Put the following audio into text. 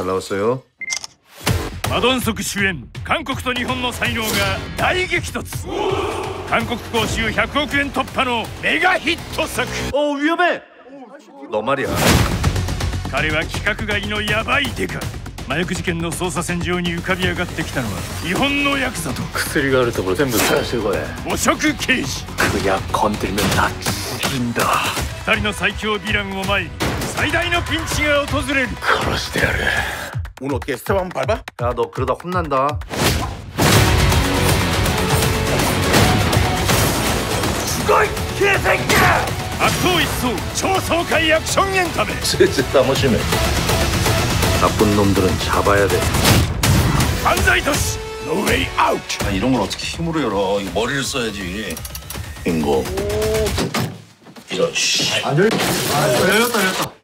나왔어요? 마돈석主演韓国と日本の才能が大激突韓国興収100億円突破のメガヒット作 위험해! 너 말이야. 彼は規格外のヤバいデカ麻薬事件の捜査線上に浮かび上がってきたのは日本のヤクザと薬があるところ全部探してこい汚職刑事 그약 건들면 나 죽인다 二人の最強ヴィランを前に最大のピンチが訪れる殺してやる 오늘 어떻게 스텝 한번 밟아? 야, 너 그러다 혼난다. 죽어 이 개새끼야! 악도 있어 초소가이 액션 엔터메 슬슬 따무시네. 나쁜 놈들은 잡아야 돼. 반자이 도시 노웨이 아웃 아, 이런 걸 어떻게 힘으로 열어? 이거 머리를 써야지. 빙고. 이런 씨. 열렸다.